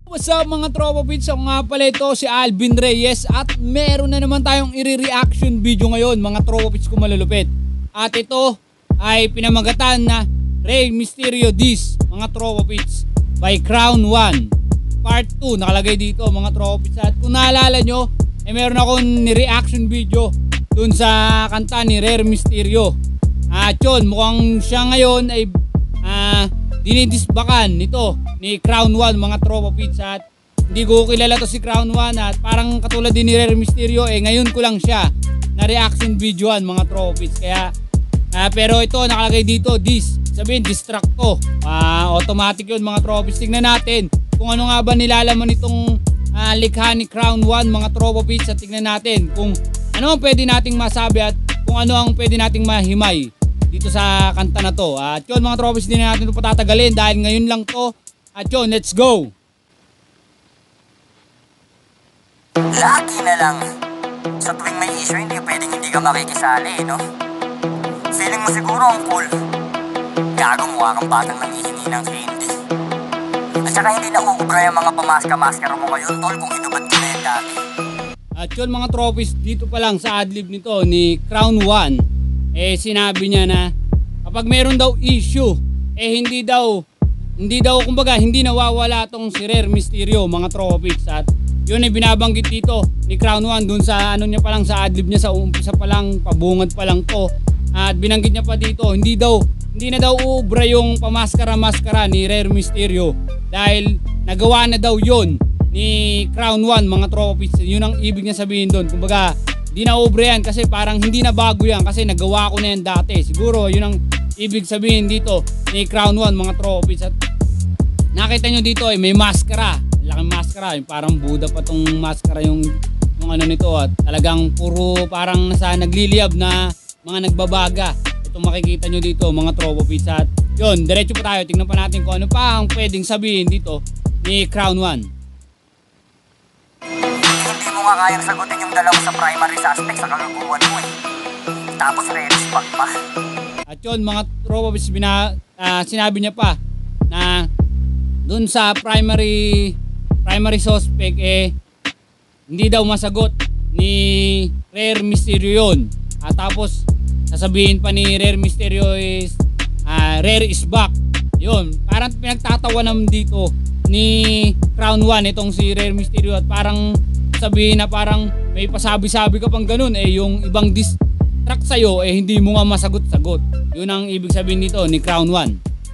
What's up mga tropa pits? Ako nga pala ito si Alvin Reyes at meron na naman tayong i-reaction video ngayon mga tropa pits ko malulupit. At ito ay pinamagatan na Rey Mysterio This mga tropa pits by Crown 1 Part 2 nakalagay dito mga tropa pits. At kung naalala nyo, meron akong ni-reaction video dun sa kanta ni Rey Mysterio. At yun, mukhang siya ngayon ay dinidisbakan nito ni Crown 1 mga tropa pits. At hindi ko kilala to si Crown 1 at parang katulad din ni Rey Mysterio ngayon ko lang siya na reaction videoan mga tropa pits. Kaya pero ito nakalagay dito this, sabihin distract to, automatic yun mga tropa pits. Tingnan natin kung ano nga ba nilalaman itong likha ni Crown 1 mga tropa pits. At tingnan natin kung ano ang pwede nating masabi at kung ano ang pwede nating mahimay dito sa kanta na to. At yun mga trophies, din na natin ito patatagalin dahil ngayon lang to. At yun, let's go! Lagi na lang. Sa tuwing may issue, hindi pwedeng hindi ka makikisali, no? Feeling mo siguro ang cool. Gago, mukha kang batang nangihingi ng candy. At saka hindi na uubra yung mga pamaska-maskara mo ngayon, tol, kung hinubad ko na yan dati. At yun mga trophies, dito pa lang sa adlib nito ni Crown 1, sinabi niya na kapag meron daw issue, hindi daw kumbaga hindi nawawala tong si Rey Mysterio mga tropa pits. At yun ay binabanggit dito ni Crown 1 dun sa ano niya pa lang sa adlib niya sa umpisa pa lang, pabungad pa lang to. At binanggit niya pa dito hindi na daw uubra yung pamaskara-maskara ni Rey Mysterio dahil nagawa na daw yun ni Crown 1 mga tropa pits. Yun ang ibig niya sabihin doon. Kumbaga di na ubre yan kasi parang hindi na bago yan kasi nagawa ko na yan dati. Siguro yun ang ibig sabihin dito ni Crown 1 mga trophies. At nakita nyo dito may maskara, laking maskara, yung parang Buddha pa tong maskara yung ano nito. At talagang puro parang nasa nagliliyab na mga nagbabaga. Ito makikita nyo dito mga trophies. At yun, diretso pa tayo, tingnan pa natin kung ano pa ang pwedeng sabihin dito ni Crown 1. Hindi mo nga kayang sagutin yung dalawa sa primary suspect sa kagaguhan mo Tapos re-respect pa. At yun mga tropa, sinabi niya pa na dun sa primary suspect hindi daw masagot ni Rey Mysterio yun. At tapos sasabihin pa ni Rey Mysterio is Rey is back. Yun, parang pinagtatawa naman dito ni Crown 1 itong si Rey Mysterio. At parang sabihin na parang may pasabi-sabi ka pang ganun yung ibang distract sa'yo hindi mo nga masagot-sagot. Yun ang ibig sabihin nito ni Crown 1.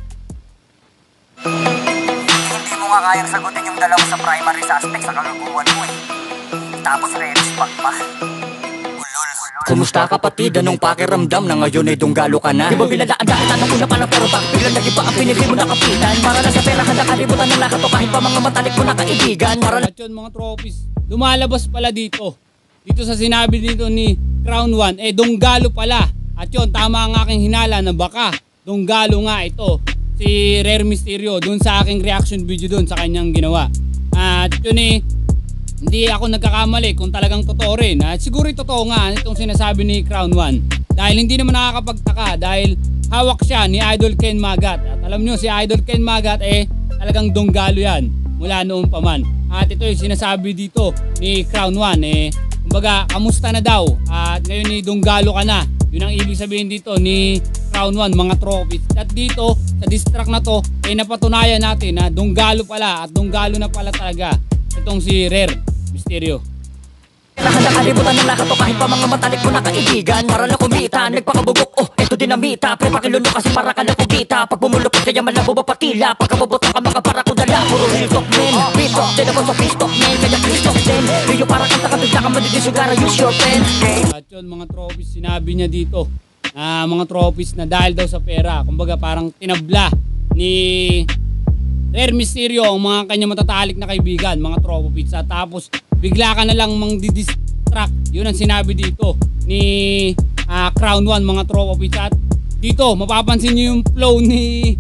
Hindi mo nga kayang sagutin yung dalawa sa primary suspect sa kagaguhan mo Tapos re-respect pa. Kumusta kapatid? Anong pakiramdam na ngayon ay dunggalo ka na? Di ba binalaan-daan tanong ko na palang pero bakit biglang nag-iba ang pinili mo na kapitan? Para na sa pera handa kalibutan ng lahat o kahit pa mga matalik mo na kaibigan. At yun mga trophies, lumalabas pala dito sa sinabi dito ni Crown 1 dunggalo pala. At yun, tama ang aking hinala na baka dunggalo nga ito si Rey Mysterio dun sa aking reaction video dun sa kanyang ginawa. At yun hindi ako nagkakamali kung talagang totoo rin. At siguro totoo nga itong sinasabi ni Crown 1 dahil hindi naman nakakapagtaka dahil hawak siya ni Idol Ken Magat. At alam nyo si Idol Ken Magat talagang dunggalo yan mula noon pa man. At ito yung sinasabi dito ni Crown 1 kumbaga kamusta na daw at ngayon dunggalo ka na. Yun ang ibig sabihin dito ni Crown 1 mga trophies. At dito sa distract na to napatunayan natin na dunggalo pala at dunggalo na pala talaga itong si Rey Mysterio. Handa kalibutan ng lahat o kahit pa mga matalik mo na kaibigan. Para lang kumita, nagpakabugok eto dinamita. Pre pakilunok kasi para ka lang kumita. Pag bumulupit kaya malabo ba patila. Pagkabubutan ka mga para ko dala. Puro real talk men, real talk din ako sa face talk men. Kaya please talk din, Rio para kanta ka bigla ka madidisugara. Use your pen. At yun mga trophies, sinabi niya dito mga trophies na dahil daw sa pera, kumbaga parang tinabla ni Rey Mysterio ang mga kanya matatalik na kaibigan mga trophies. At tapos bigla ka na lang mang-distract. Yun ang sinabi dito ni Crown 1 mga trophies. At dito mapapansin niyo yung flow ni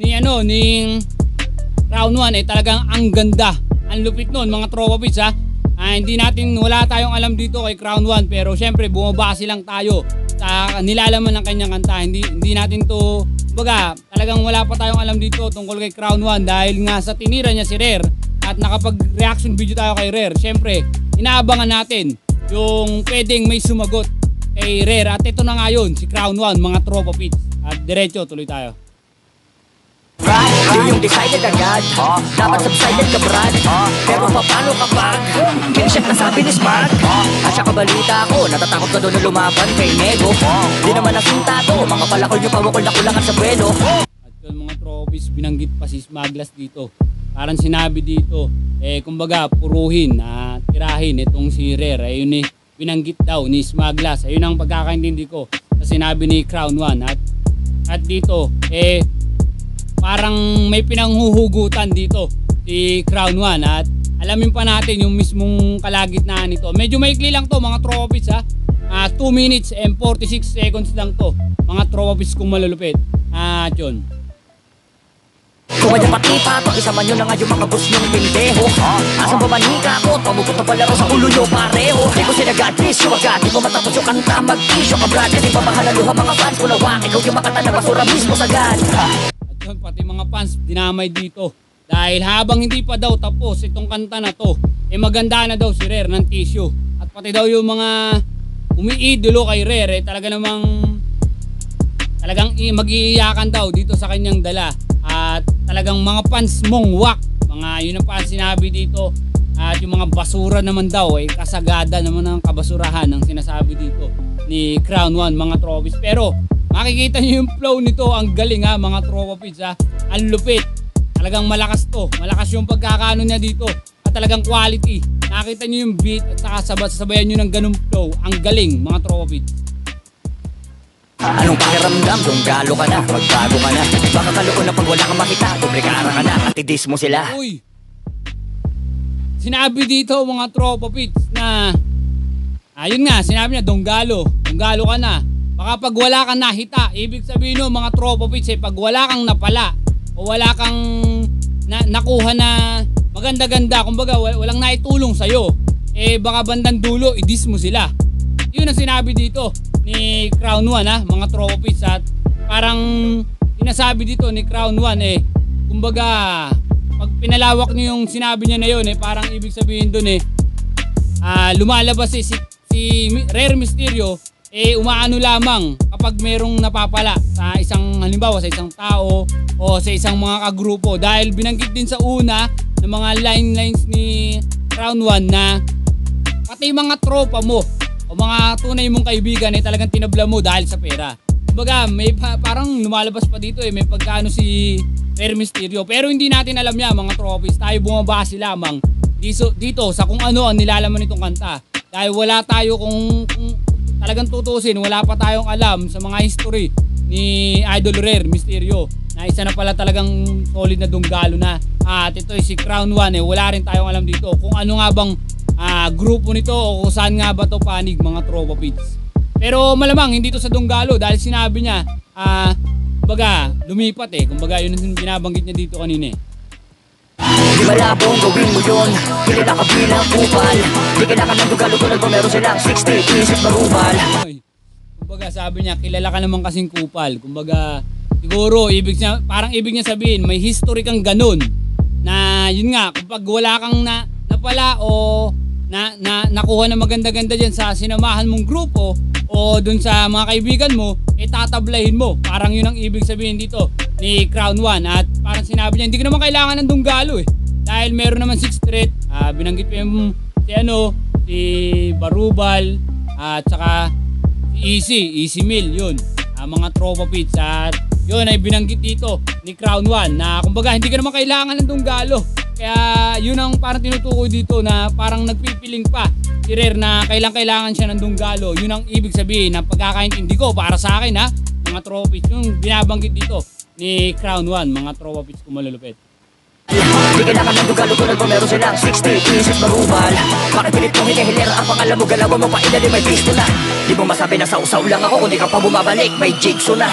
Crown 1 talagang ang ganda, ang lupit nun mga trophies wala tayong alam dito kay Crown 1 pero syempre bumabase lang tayo sa nilalaman ng kanyang kanta. Hindi natin to Baga, talagang wala pa tayong alam dito tungkol kay Crown 1 dahil nga sa tinira niya si Rey at nakapag-reaction video tayo kay Rare, syempre, inaabangan natin yung pwedeng may sumagot kay Rare. At ito na nga yun, si Crown 1, mga tropa pits. At diretso, tuloy tayo. Di yung decided agad, dapat subsided ka brad. Pero paano kapag kinship na sabi ni Smart? At saka balita ko, natatakot ka doon na lumaban kay Nego. Di naman nasinta to, mga palakol nyo pawakol na kulangan sa buwelo. At yung mga trophies, binanggit pa si Smaglas dito. Parang sinabi dito, kumbaga puruhin, tirahin itong si Rare. Ayun binanggit daw ni Smaglas. Ayun ang pagkakaintindi ko sa sinabi ni Crown 1. At dito, parang may pinanghuhugutan dito si Crown 1 at alamin pa natin yung mismong kalagitnaan nito. Medyo maikli lang to mga trophies 2 minutes and 46 seconds lang to mga trophies kung malulupit. At yun. Kung kaya pati pa to, isama nyo na nga yung mga boss nyong pindeho. Asang bamanika ko, pamugot na palaro sa ulo nyo pareho. Di ko sinagadis, yung agad, di mo matapos yung kanta. Mag-isyo ka brad, kasi pamahalaluha mga fans ko lawak. Ikaw yung makata na basura mismo sagad. Pati mga fans dinamay dito dahil habang hindi pa daw tapos itong kanta na to, maganda na daw si Rare ng tissue. At pati daw yung mga umiidolo kay Rare, talagang mag-iiyakan daw dito sa kanyang dala. At talagang mga fans mong wak, mga yun ang pa sinabi dito. At yung mga basura naman daw kasagada naman ng kabasurahan ang sinasabi dito ni Crown 1 mga trophies. Pero makikita nyo yung flow nito, ang galing mga tropa pits ang lupit. Talagang malakas to, malakas yung pagkakaano niya dito at talagang quality. Nakita nyo yung beat at saka sabayan nyo ng ganung flow, ang galing mga tropa pits. Anong pakiramdam? Kung galo ka na, magbago ka na. Baka kaloon na pag wala kang makita, doble kara ka na at idis mo sila. Uy, sinabi dito mga tropa pits na ayun nga, sinabi niya donggalo ka na. Baka pag wala kang nahita, ibig sabihin no mga tropa pits pag wala kang napala o wala kang nakuha na maganda-ganda, kumbaga walang naitulong sa'yo, baka bandang dulo, idis mo sila. Yun ang sinabi dito ni Crown 1 mga tropa pits. At parang sinasabi dito ni Crown 1 kumbaga pag pinalawak niyo yung sinabi niya na yun parang ibig sabihin dun lumalabas si Rare Mysterio umaano lamang kapag merong napapala sa isang halimbawa sa isang tao o sa isang mga kagrupo, dahil binanggit din sa una ng mga lines ni Crown 1 na pati mga tropa mo o mga tunay mong kaibigan talagang tinabla mo dahil sa pera. Kumbaga may parang lumalabas pa dito may pagkaano si Rare Mysterio, pero hindi natin alam yan mga trophies. Tayo bumabase lamang dito sa kung ano ang nilalaman nitong kanta, dahil wala tayo kung talagang tutusin, wala pa tayong alam sa mga history ni Idol Rare Mysterio na isa na pala talagang solid na dunggalo na. At ito si Crown 1 wala rin tayong alam dito kung ano nga bang grupo nito o kung saan nga ba to panig mga tropa pits. Pero malamang hindi to sa dunggalo dahil sinabi niya kumbaga lumipat kumbaga yun ang binabanggit niya dito kanina Di malabong gawin mo yun, kilala ka bilang kupal. Di kailangan ng dugal-dugal kung meron silang 60 isip na rubal. Kumbaga sabi niya, kilala ka naman kasing kupal. Kumbaga siguro parang ibig niya sabihin may history kang ganun na yun nga, kapag wala kang napala o nakuha na maganda-ganda dyan sa sinamahan mong grupo o dun sa mga kaibigan mo, tatablahin mo. Parang yun ang ibig sabihin dito ni Crown 1. At parang sinabi niya, hindi ka naman kailangan ng dunggalo dahil meron naman 6 threat. Binanggit pa yung si Barubal at saka si Easy Mill, yun. Mga tropa pits. At yun ay binanggit dito ni Crown 1 na kumbaga hindi ka naman kailangan ng dunggalo. Kaya yun ang parang tinutukoy dito na parang nagpipiling pa si Rare na kailangan siya ng dunggalo. Yun ang ibig sabihin ng pagkakaintindi ko para sa akin mga tropa pits. Yung binabanggit dito ni Crown 1 mga tropa pits kung malulupit. Di kailangan ng dugal-dugal kung meron silang 60 isip na rubal. Bakit pilit mong hinihilera ang pangalan mo, galawan mo pa ilalim may pisto na. Di mo masabi na sausaw lang ako kung di ka pa bumabalik, may jigsaw na.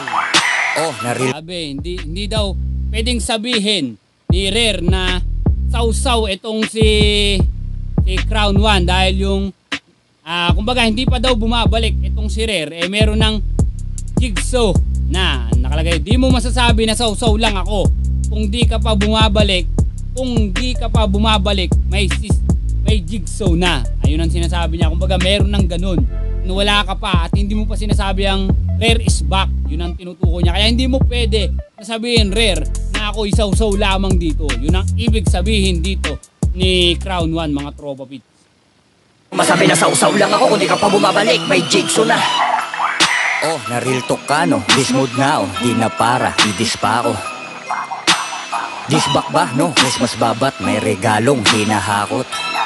Sabi, hindi daw pwedeng sabihin ni Rare na sausaw itong si Crown 1 dahil yung kumbaga hindi pa daw bumabalik itong si Rare meron ng jigsaw na nakalagay. Di mo masasabi na sausaw lang ako kung di ka pa bumabalik kung di ka pa bumabalik, may jigsaw na. Ayun ang sinasabi niya. Kumbaga meron ng ganun. Wala ka pa at hindi mo pa sinasabi ang Rare is back. Yun ang tinutukoy niya. Kaya hindi mo pwede nasabihin Rare na ako isaw-saw lamang dito. Yun ang ibig sabihin dito ni Crown 1, mga tropa pits. Masabi na sausaw lang ako kung di ka pa bumabalik, may jigsaw na. Oh, na-real talk ka no, this mood na oh, di na para, idis pa ako. This back ba no, mas babat, may regalong hinahakot.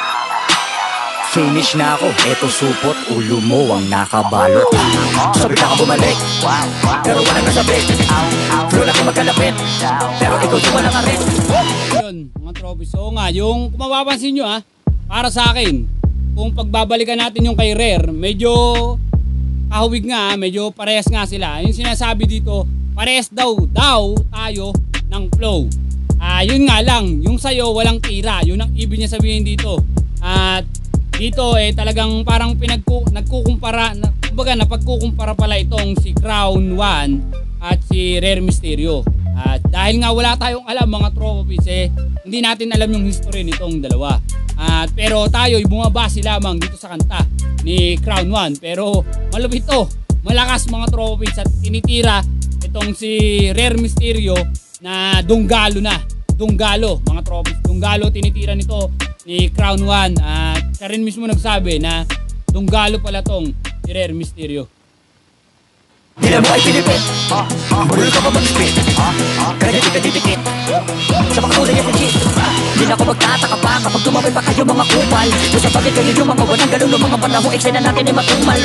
Finish na ako, eto supot, ulo mo ang nakabalot. Sabi na ka bumalik, pero walang nasabi. Flow na magkalapit, pero ikaw di walang arrest. Yun, mga trophies. Oo nga, yung kung mapapansin nyo para sa akin, kung pagbabalikan natin yung kay Rare, medyo kahawig nga, medyo parehas nga sila. Yung sinasabi dito, parehas daw tayo ng flow. Yun nga lang, yung sayo walang tira. Yun ang ibig niya sabihin dito. At dito talagang parang nagkukumpara, kumbaga napagkukumpara pala itong si Crown 1 at si Rare Mysterio. At dahil nga wala tayong alam mga tropa pits, hindi natin alam yung history nitong dalawa. Pero tayo bumabase lamang dito sa kanta ni Crown 1. Pero malupit to, malakas mga tropa pits at tinitira itong si Rare Mysterio na Dunggalo mga tropa pits. Dunggalo tinitira nito ni Crown 1 at siya rin mismo nagsabi na Dunggalo pala tong si Rare Mysterio. Dila mo ay Pilipin, bulol ka pa mag-spit, kaya di ka titikit sa mga kulay at legit. Di na ako magtataka pa kapag tumawin pa kayo mga kupal. Kung sa pagit kayo yung mga walang galon ng mga panahong eksena natin ay matumal.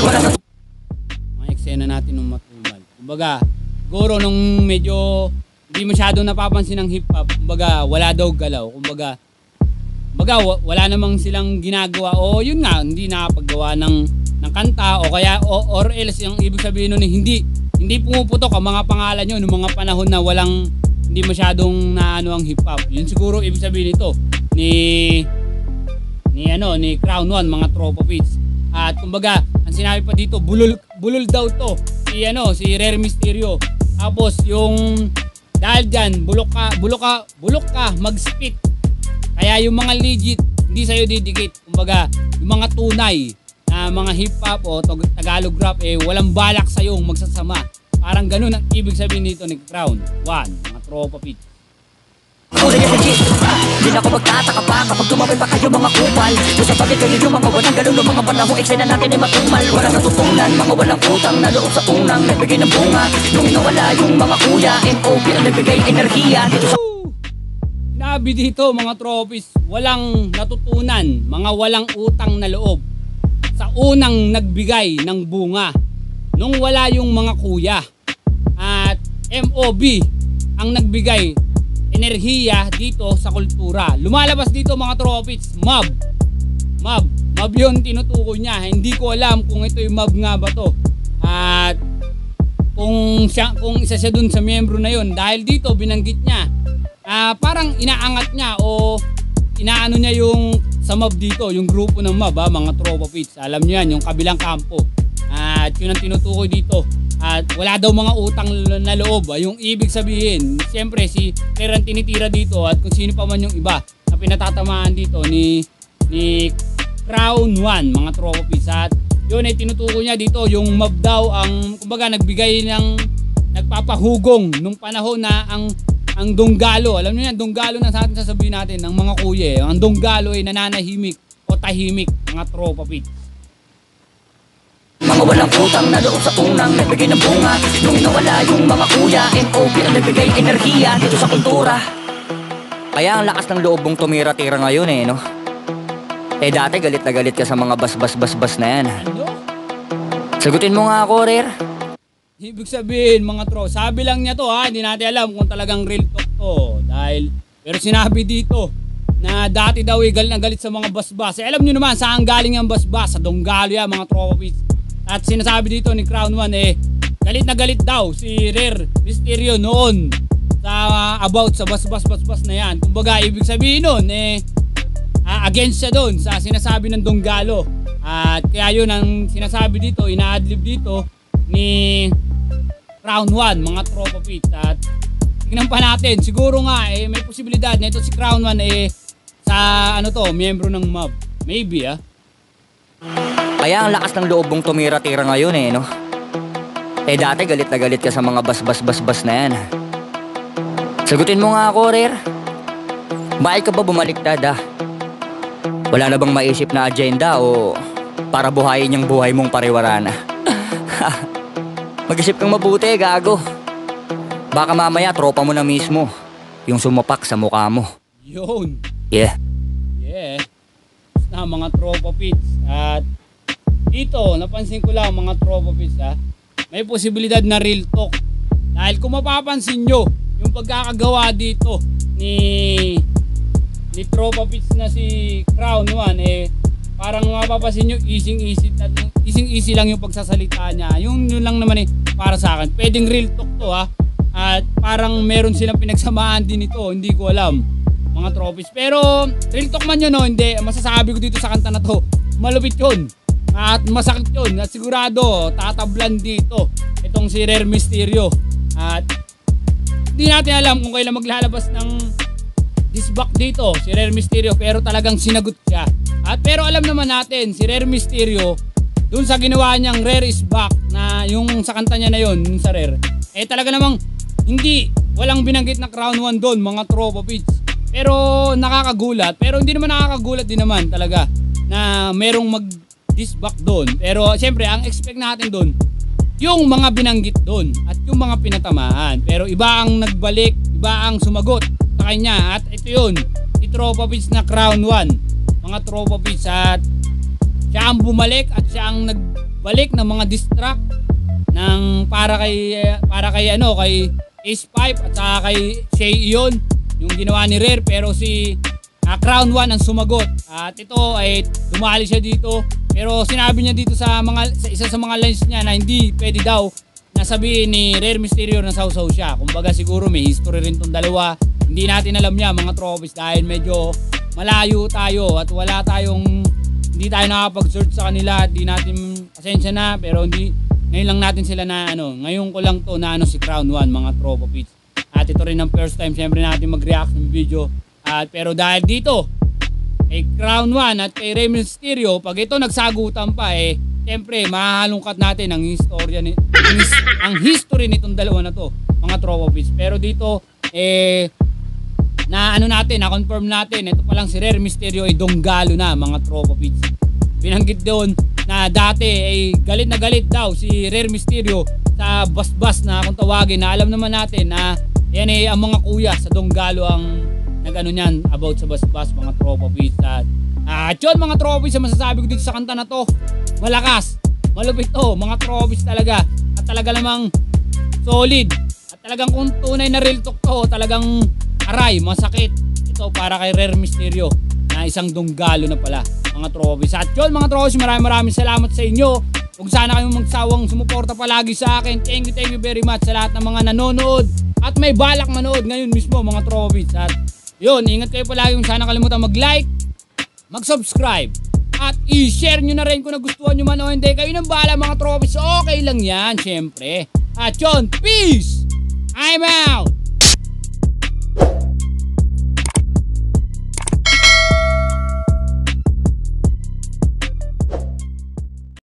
Mga eksena natin ng matumal. Kumbaga, siguro nung medyo hindi masyadong napapansin ng hip-hop, kumbaga wala daw galaw. Kumbaga wala namang silang ginagawa o yun nga, hindi nakapaggawa ng kanta o kaya or else yung ibig sabihin nun hindi pumuputok ang mga pangalan nyo noong mga panahon na hindi masyadong naano ang hip hop. Yun siguro ibig sabihin nito ni Crown 1 mga tropa pits. At kumbaga ang sinabi pa dito bulol daw to si Rare Mysterio. Tapos yung dahil dyan bulok ka mag-spit. Kaya yung mga legit hindi sa'yo didikit. Kumbaga yung mga tunay na mga hip-hop o Tagalog rap walang balak sa'yo magsasama. Parang ganun ang ibig sabihin dito ni Crown 1, mga tropa pits. Kulay at legit, di na ako magtataka pa kapag tumawin pa kayo mga kupal. Kung sa pagit kayo yung mga walang galon ng mga panahong eksena natin ay matumal. Walang natutunan, mga walang utang na loob sa unang nagbigay ng bunga. Nung nawala yung mga kuya, NOP ang nagbigay enerhiya dito sa... Sinabi dito mga trophies, walang natutunan, mga walang utang na loob sa unang nagbigay ng bunga nung wala yung mga kuya. At MOB ang nagbigay enerhiya dito sa kultura. Lumalabas dito mga trophies, mob yun tinutukoy niya. Hindi ko alam kung ito yung mob nga ba to at kung isa siya dun sa miyembro na yun, dahil dito binanggit niya parang inaangat niya o inaano niya yung sa mob dito, yung grupo ng mob mga tropa pits. Alam niyo yan, yung kabilang kampo. At yun ang tinutukoy dito. At wala daw mga utang na loob. Yung ibig sabihin, siyempre si Rare ang tinitira dito at kung sino pa man yung iba na pinatatamaan dito ni Crown 1, mga tropa pits. At yun ay tinutukoy niya dito, yung mob daw ang kumbaga nagpapahugong nung panahon na ang Dunggalo, alam niyo yan, Dunggalo na sa atin sasabihin natin ng mga kuya. Ang Dunggalo ay nananahimik o tahimik, mga tropa pits. Mga walang utang na loob sa unang nagbigay ng bunga. Nung nawala yung mga kuya, NOP ang nagbigay enerhiya dito sa kultura. Kaya ang lakas ng loob mong tumira-tira ngayon no? Dati galit na galit ka sa mga bas na yan. Ano? Sagutin mo nga ako, Rare. Ibig sabihin mga tro, sabi lang niya to hindi natin alam kung talagang real talk to. Pero sinabi dito na dati daw galit na galit sa mga basbas. Alam niyo naman saan galing ang basbas? Sa Dunggalo yan mga tropa pits. At sinasabi dito ni Crown 1 galit na galit daw si Rare Mysterio noon about sa basbas na yan. Kumbaga ibig sabihin nun against siya doon sa sinasabi ng Dunggalo. At kaya yun ang sinasabi dito, ina-adlib dito ni Crown 1 mga tropa pits. At tingnan pa natin. Siguro nga may posibilidad na ito si Crown 1 sa miyembro ng mob. Maybe Kaya ang lakas ng loob mong tumira-tira ngayon no? Dati galit na galit ka sa mga bas na yan. Sagutin mo nga ako, Rare. Bakit ka ba bumaliktad Wala na bang maisip na agenda o para buhayin yung buhay mong pariwara na? Mag-isip kang mabuti, gago. Baka mamaya tropa mo na mismo yung sumapak sa mukha mo. Yun. Yeah. Na mga tropa pits. At dito, napansin ko lang mga tropa pits may posibilidad na real talk. Dahil kung mapapansin nyo, yung pagkakagawa dito ni tropa pits na si Crown 1 parang mapapansin nyo easy lang yung pagsasalita niya. Yun lang naman para sa akin. Pwedeng real talk to at parang meron silang pinagsamaan din ito. Hindi ko alam mga trophies. Pero real talk man yun hindi. Masasabi ko dito sa kanta na to, malupit yun. At masakit yun. At sigurado tatablan dito itong si Rare Mysterio. At hindi natin alam kung kailan maglalabas ng disback dito si Rare Mysterio, pero talagang sinagot siya. At pero alam naman natin si Rare Mysterio dun sa ginawa niyang Rare is Back na yung sa kanta niya na yun, yung sa Rare, talaga namang walang binanggit na Crown 1 doon mga tropa pits. Pero nakakagulat, pero hindi naman nakakagulat din naman talaga na merong mag-disback doon. Pero siyempre ang expect natin doon yung mga binanggit doon at yung mga pinatamaan. Pero iba ang nagbalik, iba ang sumagot sa kanya. At ito yun, si tropa pits na Crown 1 mga tropa pits. At siya ang bumalik at siya ang nagbalik ng mga distract ng para kay Ace Pipe at saka kay Shay Ion yung ginawa ni Rare, pero si Crown 1 ang sumagot. At ito ay dumali siya dito, pero sinabi niya dito sa isa sa mga lines niya na hindi pwede daw nasabihin ni Rare Mysterio na sausaw siya. Kumbaga siguro may history rin tong dalawa. Hindi natin alam niya mga trophies dahil medyo malayo tayo at hindi tayo nakapag-search sa kanila. Hindi natin, pasensya na, pero ngayon lang natin sila ngayon ko lang to na si Crown 1 mga tropa pits. At ito rin ang first time siyempre natin mag-react ng video. Pero dahil dito kay Crown 1 at kay Rare Mysterio, pag ito nagsagutan pa siyempre mahalungkat natin ang history nitong dalawa na to mga tropa pits. Pero dito na-confirm natin, ito pa lang si Rare Mysterio donggalo na mga tropa pits. Binanggit doon na dati galit na galit daw si Rare Mysterio sa basbas na kung tawagin, na alam naman natin na yan ang mga kuya sa donggalo ang niyan about sa basbas mga tropa pits. At yun mga tropa pits, masasabi ko dito sa kanta na to, malakas, malupit to mga tropa pits talaga. At talaga namang solid. At talagang kung tunay na real talk to, talagang aray, masakit. Ito para kay Rare Mysterio na isang donggalo na pala mga trophies. At yun mga trophies, maraming salamat sa inyo. Kung sana kayong magsawang sumuporta palagi sa akin, thank you very much sa lahat ng mga nanonood at may balak manood ngayon mismo mga trophies. At yun, ingat kayo palagi, kung sana kalimutan mag-like, mag-subscribe at i-share nyo na rin kung nagustuhan nyo man o hindi. Kayo nang bahala mga trophies, okay lang yan syempre. At yun, peace! I'm out!